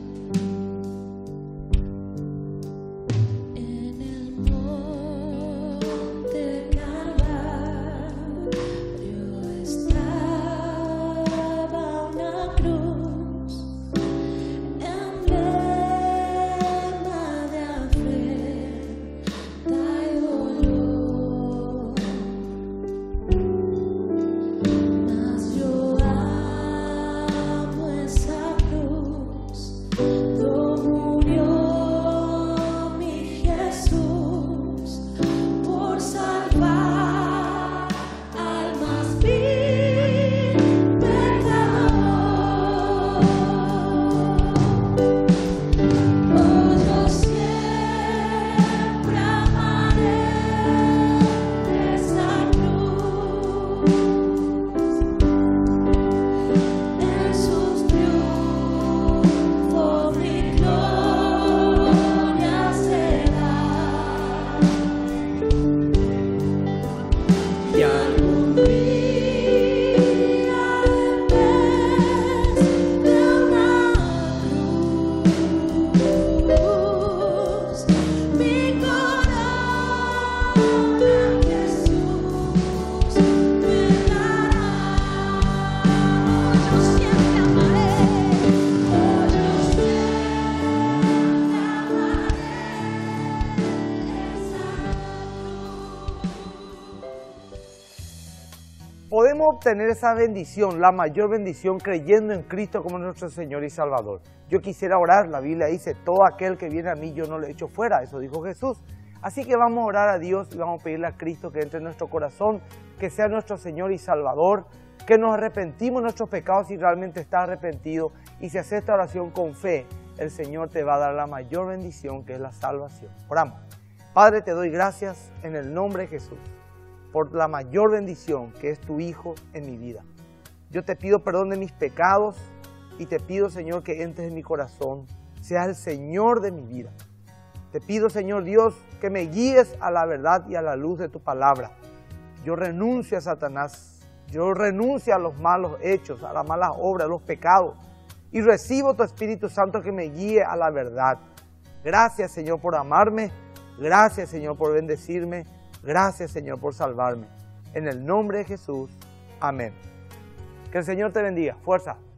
Podemos obtener esa bendición, la mayor bendición, creyendo en Cristo como nuestro Señor y Salvador. Yo quisiera orar, la Biblia dice: todo aquel que viene a mí yo no le echo fuera, eso dijo Jesús. Así que vamos a orar a Dios y vamos a pedirle a Cristo que entre en nuestro corazón, que sea nuestro Señor y Salvador, que nos arrepentimos de nuestros pecados si realmente estás arrepentido, y si haces esta oración con fe, el Señor te va a dar la mayor bendición, que es la salvación. Oramos. Padre, te doy gracias en el nombre de Jesús por la mayor bendición que es tu Hijo en mi vida. Yo te pido perdón de mis pecados y te pido, Señor, que entres en mi corazón, seas el Señor de mi vida. Te pido, Señor Dios, que me guíes a la verdad y a la luz de tu palabra. Yo renuncio a Satanás, Yo renuncio a los malos hechos, a las malas obras, a los pecados. Y recibo tu Espíritu Santo que me guíe a la verdad. Gracias, Señor, por amarme. Gracias, Señor, por bendecirme. Gracias, Señor, por salvarme. En el nombre de Jesús. Amén. Que el Señor te bendiga. Fuerza.